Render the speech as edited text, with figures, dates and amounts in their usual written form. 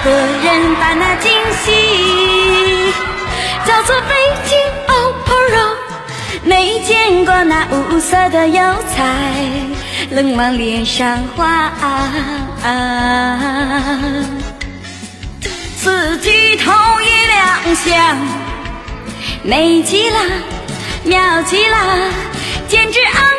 个人把那惊喜叫做北京 Opera， 没见过那五色的油彩，冷芒脸上花，四季同一亮相，美极了，妙极了，简直